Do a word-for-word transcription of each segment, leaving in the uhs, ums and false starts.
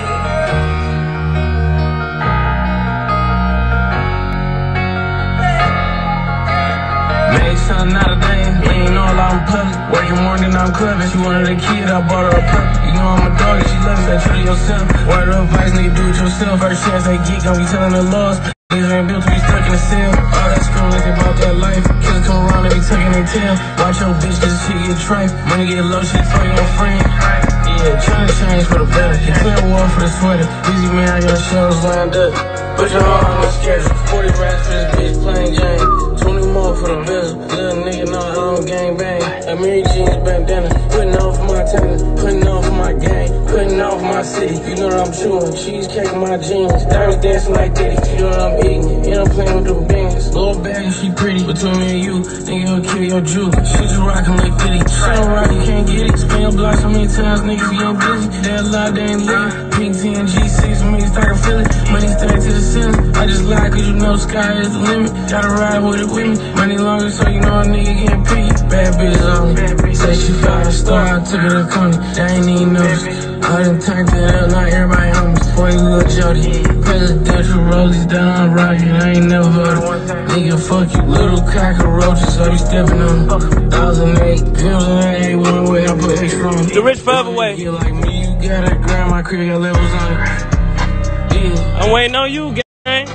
Made something out of things, lean all out in public. Working more than I'm clever. She wanted a kid, I bought her a puppy. You know I'm a dog and she loves that. Treat it yourself. Word of advice, nigga, do it yourself. First chance they get, gon' be telling the laws. Niggas ain't built to be stuck in the cell. All that scream like they about that life. Killers come around, they be tucking their tail. Watch your bitch, cause shit get trife. Money get low, shit fuck your friend. Yeah, trying to change for the better. You clear war for the sweater. Easy man, I got shows lined up. Put your heart on the schedule. forty racks for this bitch playing game. twenty more for the bezel. Little nigga know I don't gang bang. A Mary Jeans bandana. Putting on for my talent. Putting on for my gang. Putting on for my city. You know what I'm chewing. Cheesecake in my jeans. Diamonds dancing like Diddy. You know what I'm eating. You know I'm playing with them bangs. Little bag and she pretty. Between me and you, nigga, he'll kill your Jew. She just rockin' like Diddy. She don't rock, you can't get it. Spin your block so many times, niggas, you ain't busy. They alive, they ain't living. Pink T and G six, make start to feel it. Money stack to the ceiling. I just lie cause you know sky is the limit. Gotta ride with it with me. Money longer so you know a nigga can't pee. Bad bitch on me. Say she five star, I took her to Coney. They ain't even noticed. I done turned it up, not everybody on me. Boy, you little Jody. Presidential rollies down on rocket, I ain't never heard it. Nigga, fuck you, little cockroaches, I be stepping on them. Thousand eight, pills and I ain't one way, I put extra on it. The rich forever way. You like me, you gotta grab my crib, got levels on it. Yeah. I'm waiting on you, gang.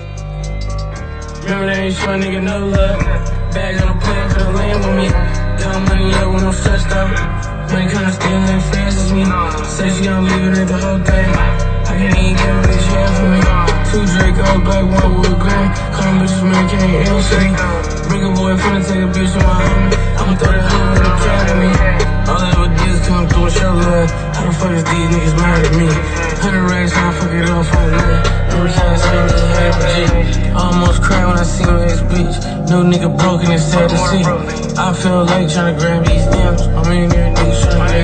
Remember they ain't showing nigga no love. Bag on the plane for the land with me. Got money up when I'm stressed out. Money kinda still ain't fast as me. Say she gon' leave it at the whole thing. I can't even get a bitch half for me. Two Drake, old black, one wood grain. Come bitches, man, can't L C. Bring a boy, finna take a bitch on my homie. I'ma throw that hood in the cat at me. All that ever did is come through a show love. How the fuck is these niggas mad at me? Hundred racks, I fuck it off on that. Every time I say this half a G. Almost cry when I see my ex bitch. No nigga broken, it's sad to see. I feel like tryna grab these M's. I'm in there, niggas tryna